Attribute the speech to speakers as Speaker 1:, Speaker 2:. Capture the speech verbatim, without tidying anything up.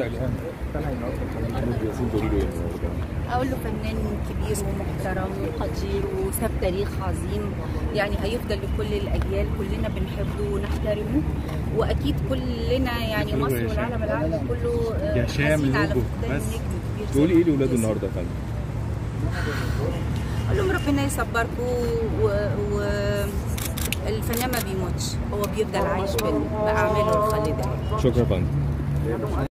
Speaker 1: اقول له فنان كبير ومحترم وقدير وساب تاريخ عظيم، يعني هيفضل لكل الاجيال، كلنا بنحبه ونحترمه، واكيد كلنا يعني مصر والعالم العربي كله حزين على فقدان نجم كبير.
Speaker 2: تقولي ايه لاولاده النهارده يا فندم؟
Speaker 1: اقول لهم ربنا يصبركم، و الفنان ما بيموتش، هو بيفضل عايش باعماله الخالده.
Speaker 2: شكرا يا فندم.